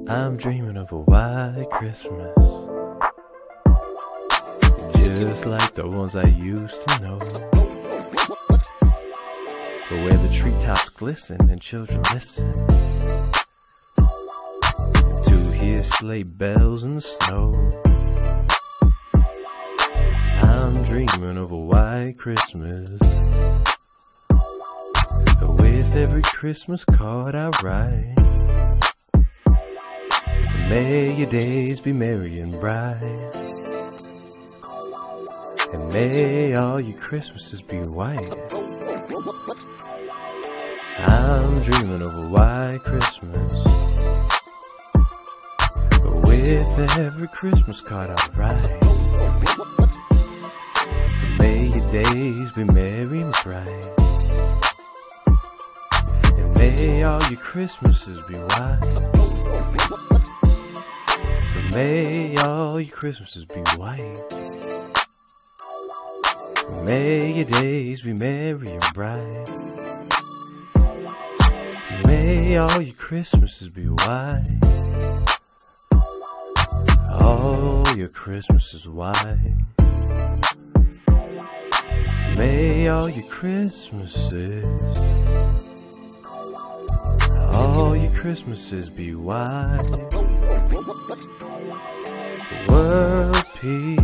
I'm dreaming of a white Christmas, just like the ones I used to know, but where the treetops glisten and children listen to hear sleigh bells in the snow. I'm dreaming of a white Christmas, with every Christmas card I write. May your days be merry and bright, and may all your Christmases be white. I'm dreaming of a white Christmas, with every Christmas card I write. May your days be merry and bright, and may all your Christmases be white. May all your Christmases be white. May your days be merry and bright. May all your Christmases be white. All your Christmases white. May all your Christmases, all your Christmases be white. World peace.